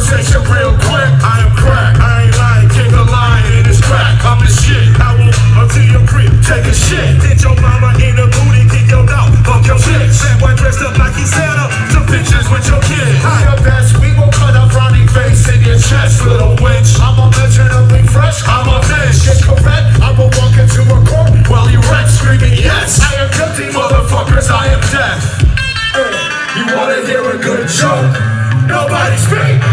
conversation real quick. I am crack, I ain't lying, king of lying in this crack. I'm the shit, I will until your crib, take a shit. Hit your mama in the booty, kick your dog, fuck your bitch. That boy dressed up like he's Santa, some pictures with your kid. I'm your best, we will cut a frowning face in your chest, little witch. I'm a legend of being fresh, I'm a bitch. Get correct, I will walk into a court while you wreck, screaming yes. I am guilty, motherfuckers, I am deaf. You wanna hear a good joke? Nobody speak.